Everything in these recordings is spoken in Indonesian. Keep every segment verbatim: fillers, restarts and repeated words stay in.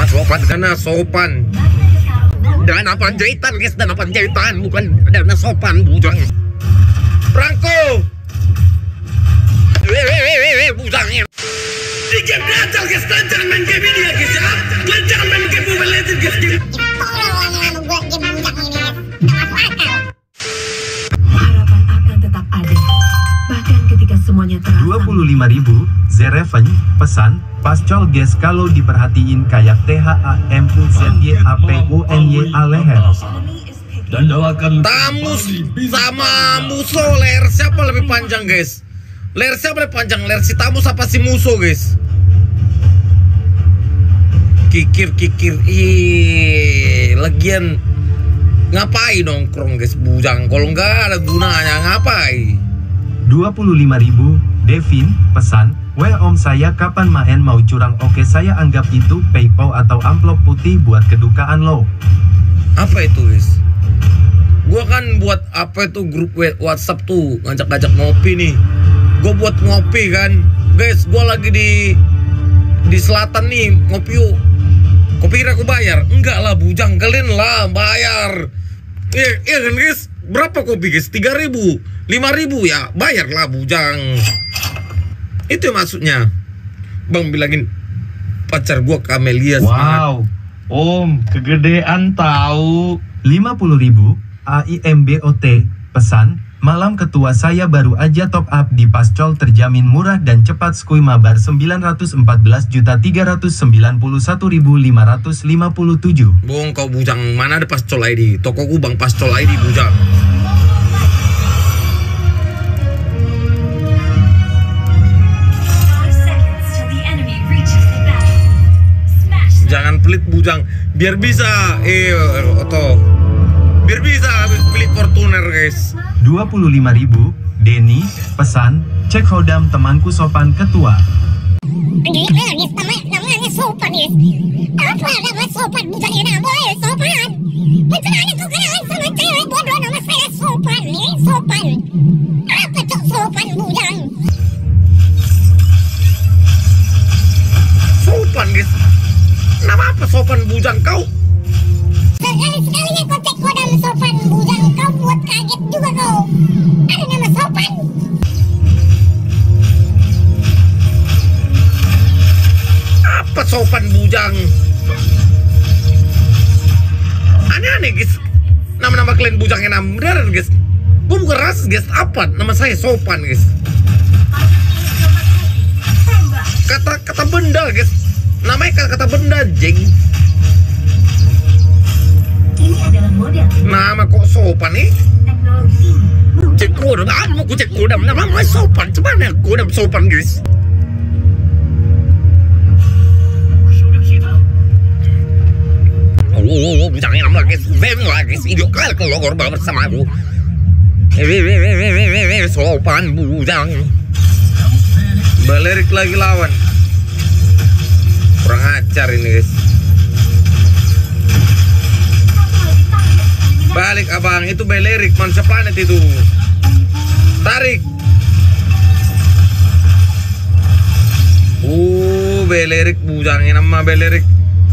nama sopan karena sopan. Dana Panjaitan guys, Dana Panjaitan bukan dana sopan bujang. Franco. Wewewewe bujangnya. Tiga belajar guys, jangan main game ini ya guys ya. Jangan main game Mobile Legends guys. Tolong buat game bujang ini. Nggak masuk akal. Harapan akan tetap ada. Bahkan ketika semuanya terasa. dua puluh lima ribu, Zereven, pesan, pascol guys kalau diperhatiin kayak T H A M U Z Y A P U N Y A leher. Dan doakan Tamus sama Muso, leher siapa lebih panjang guys? Leher siapa lebih panjang? Leher si Tamus apa si Muso guys? Kikir kikir ih, lagian ngapain nongkrong guys bujang? Kalau nggak ada gunanya ngapain? dua puluh lima ribu, Devin, pesan, weh om saya kapan main mau curang oke saya anggap itu PayPal atau amplop putih buat kedukaan lo. Apa itu guys? Gua kan buat apa itu grup WhatsApp tuh ngajak-ngajak ngopi nih. Gue buat ngopi kan, guys. Gue lagi di di selatan nih ngopi yuk. Kopi kira aku bayar? Enggak lah bujang, kalian lah bayar. Iya iya kan guys. Berapa kopi guys? tiga ribu, lima ribu ya bayar lah bujang. Itu maksudnya. Bang bilangin pacar gue Camelia. wow, om kegedean tahu. lima puluh ribu, A I M B O T, pesan, malam ketua saya baru aja top up di pascol terjamin murah dan cepat skuy mabar sembilan ratus empat belas juta tiga ratus sembilan puluh satu ribu lima ratus lima puluh tujuh. Bohong kau bujang, mana ada pascol I D? Tokoku bang pascol I D bujang. Jangan pelit bujang, biar bisa eh Oto. Biar bisa pelit Fortuner guys. dua puluh lima ribu, Denny, pesan, cek hodam temanku sopan ketua. Gila guys, nama, namanya sopan guys. Apa nama sopan bujang ini boleh sopan? Bagaimana kau kenalan sama cewek bodoh nama saya sopan nih sopan? Apa cok sopan bujang? Sopan guys. Nama apa sopan bujang kau? Sekali-sekalinya kau cek kodam sopan bujang, kau buat kaget juga kau. Ada nama sopan. Apa sopan bujang? Aneh-aneh guys. Nama-nama kalian bujang yang nama beneran guys. Gue bukan rasis guys. Apa? Nama saya sopan guys. Kata kata benda guys. Namanya kata, kata benda jeng. Ini adalah model Nama kok sopan nih? teknologi ini. Cek kodam, ah mau ku cek kodam. Nama sopan, cuman ya kodam sopan guys. Oh, oh, oh bujangnya nama guys. Bem lah guys. Idiot kali kalau korban bersama aku. Hehehe, sopan bujang. Balerik lagi lawan. Kurang ajar ini guys. Balik abang, itu Balerik manusia planet itu. Tarik. Uh, Balerik bujangnya nama Balerik.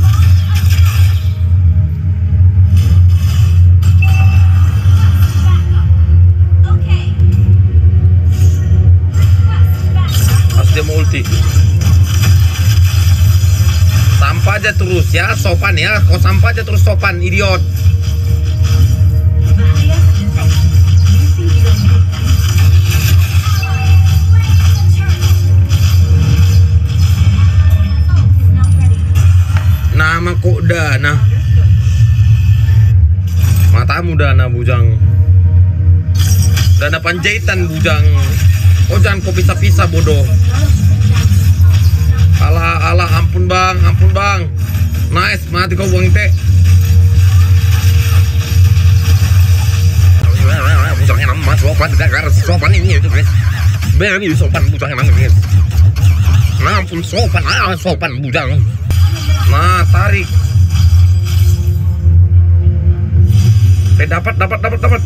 Harus dia mau ulti. Sampah aja terus ya, sopan ya. Kau sampah aja terus sopan, idiot. Bahaya terdeteksi. Misi dilanjutkan. Nama kok Dana. Matamu Dana bujang. Dana Panjaitan bujang. Oh jangan kau pisah-pisah bodoh. Alah, alah, ampun bang, ampun bang. Nice, mati kau buang teh. Bujangnya nama sopan, gara-gara sopan ini itu guys. Bener ini sopan bujangnya nama guys. Nah, ampun sopan, ah sopan bujang. Nah, tarik. Eh, dapat, dapat, dapat, dapat.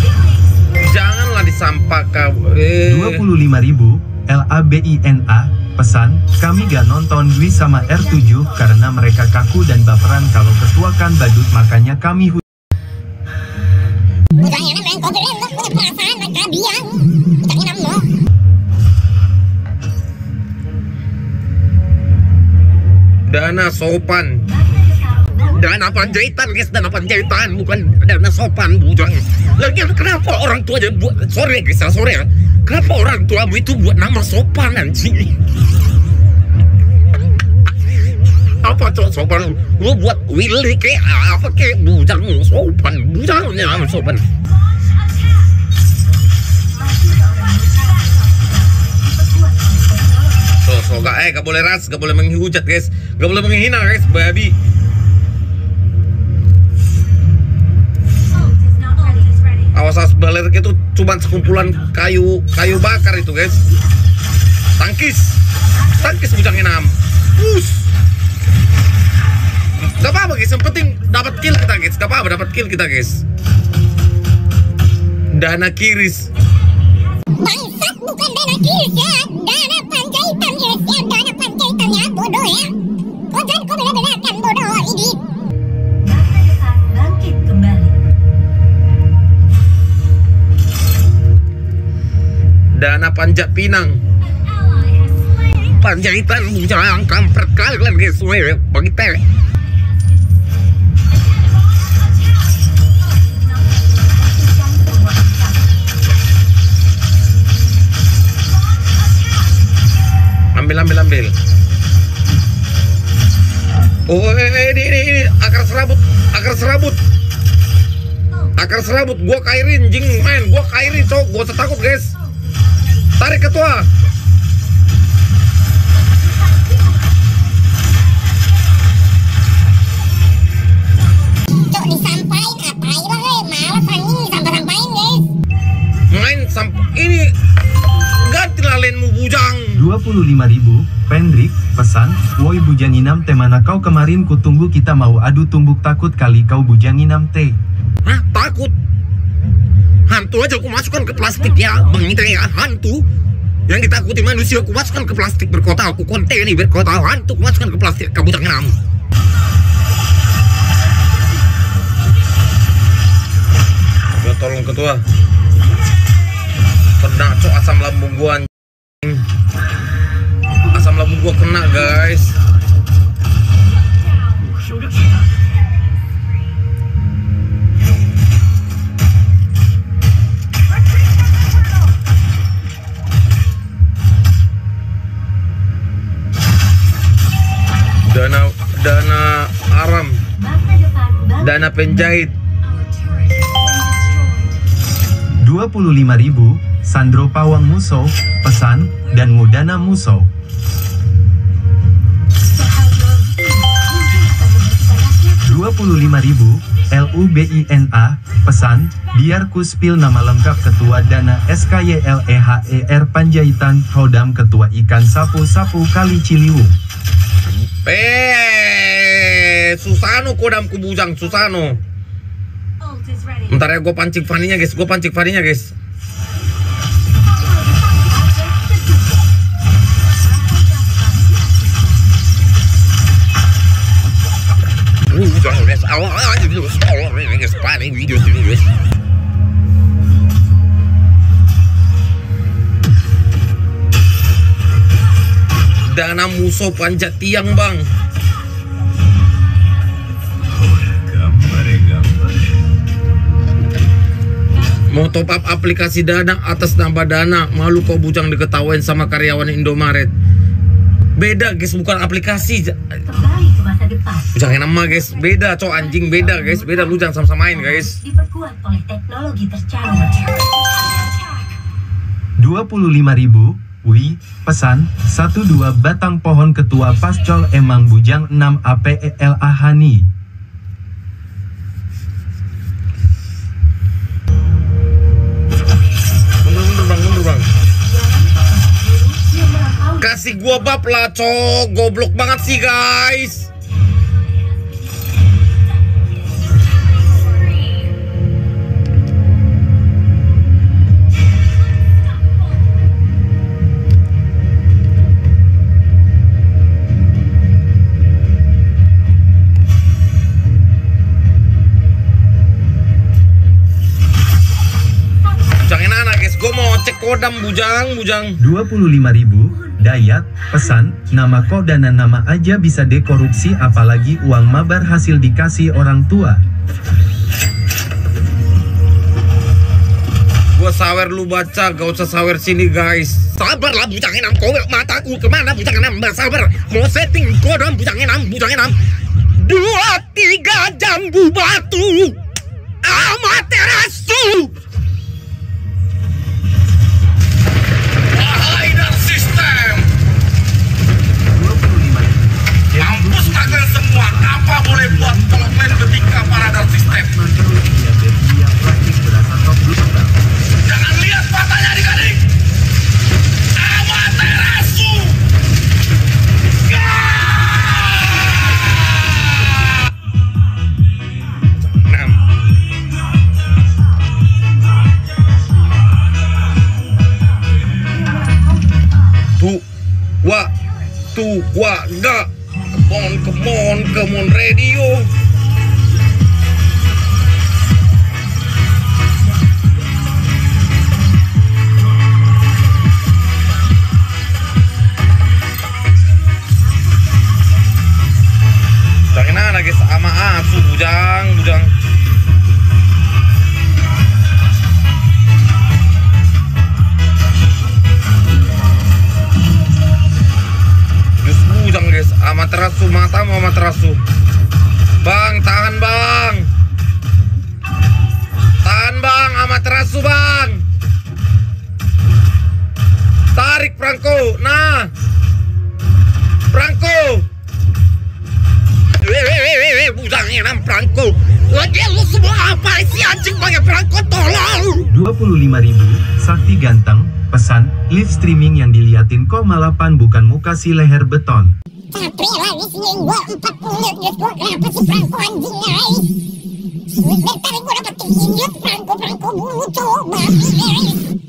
Janganlah disampah kau. Eh. dua puluh lima ribu, L A B I N A, pesan, kami gak nonton Dwi sama R tujuh karena mereka kaku dan baperan kalau ketua kan badut, makanya kami hu- Bujang enam yang kau kira lo punya perasaan mereka biang. Bujang enam lo. Dana sopan. Dana Panjaitan guys, dana Panjaitan, bukan dana sopan bujang. Lagi kenapa orang tua aja buat, sorry guys, sorry ya. Kenapa orang tuamu itu buat nama sopan anjing? Apa tuh sopan? Lu buat Willy kayak apa kayak bujang sopan, bujangnya nama sopan. So, so gak, eh, gak boleh ras, gak boleh menghujat guys, gak boleh menghina guys, babi. Awas as baler itu cuma sekumpulan kayu kayu bakar itu guys. Tangkis, tangkis bujang enam. Us. Gak apa-apa guys, yang penting dapat kill kita guys. Gak apa-apa dapat kill kita guys. Dana kiris. Bangsat bukan dana kiris ya, dana Panjaitan ya, ya dana Panjaitan ya, bodoh ya. Kau jangan kau bela-belakan bodoh ini. Masa depan bangkit kembali. Dana Panjat Pinang. Panjaitan bujang kampret kalian guys, weh bagi teh. Ambil ambil ambil. Oh eh, eh, ini, ini ini akar serabut, akar serabut. Akar serabut gua kairin jing main, gua kairin cowok, gua usah takut guys. Tarik ketua. Cok disampain apa ya bang, malas anjing disampai-sampain guys. Main sampai ini ganti lalenmu bujang. dua puluh lima ribu, Pendrik, pesan, woi bujanginam teh mana kau kemarin kutunggu kita mau adu tumbuk takut kali kau bujanginam teh. Hah, takut? Hantu aja aku masukkan ke plastik ya, bang itu ya hantu. Yang ditakuti manusia aku masukkan ke plastik berkota, aku konteni berkota hantu aku masukkan ke plastik kamu jangan enam. Gua tolong ketua. Kena cok asam lambung gua anjing. Asam lambung gua kena guys. Dana dana aram, Masa depan bangkit. dana penjahit. dua puluh lima ribu, Sandro Pawang Muso, pesan, dan Mudana Muso. dua puluh lima ribu, L U B I N A, pesan, biar ku spill nama lengkap ketua Dana S K Y L E H E R Panjaitan, Hodam ketua ikan sapu-sapu kali Ciliwung. Eh, Susano kodam kubujang Susano. Ult is ready. Bentar ya, gue pancing Faninya guys, gue pancing Faninya guys. Bujang guys, awal aja dulu, awal ini guys, paling video ini guys. Dana musuh panjat tiang bang. Mau top up aplikasi Dana atas nama Dana, malu kau bujang diketawain sama karyawan Indomaret. Beda guys, bukan aplikasi. Kembali ke masa depan. Jangan nama guys, beda cowok anjing, beda guys, beda, lu jangan sama-samain guys. Diperkuat oleh teknologi tercanggih. dua puluh lima ribu, Wi, pesan, satu dua batang pohon ketua Pascol emang bujang enam A P E L A Hani. Mundur, mundur bang, mundur bang. Kasih gua bab lah cowok, goblok banget sih guys. kodam bujang, bujang. dua puluh lima ribu. Dayat, pesan, nama kok dan nama aja bisa dekorupsi apalagi uang mabar hasil dikasih orang tua. Gua sawer lu baca, gak usah sawer sini guys. Sabarlah bujang enam, kau mataku kemana bujang enam, sabar. Mau setting kodam bujang enam, bujang enam. Dua tiga jambu batu, Amaterasu. Wahai dan sistem, dua puluh lima ribu. mampus kalian semua. Apa boleh buat komen ketika para dan sistem? Jangan lihat matanya adik-adik. Amaterasu. Enam. Tu, wa, tu, wa, ga. Come on, come on, come on, radio. Jangan lagi sama asu bujang, bujang. Jus bujang guys, Amaterasu mata mau Amaterasu. Bang, tahan bang. Tahan bang, Amaterasu bang. Tarik Franco, nah. Franco. Wewewewe bujang enam Franco. Lagi lu semua apa sih anjing pakai Franco, tolong. dua puluh lima ribu. Sakti ganteng, pesan, live streaming yang diliatin kok malapan bukan muka si leher beton. Capek lagi sih gua empat puluh duit gua kenapa si Franco anjing guys. Sebentar gua dapetin duit Franco Franco bulu coba guys.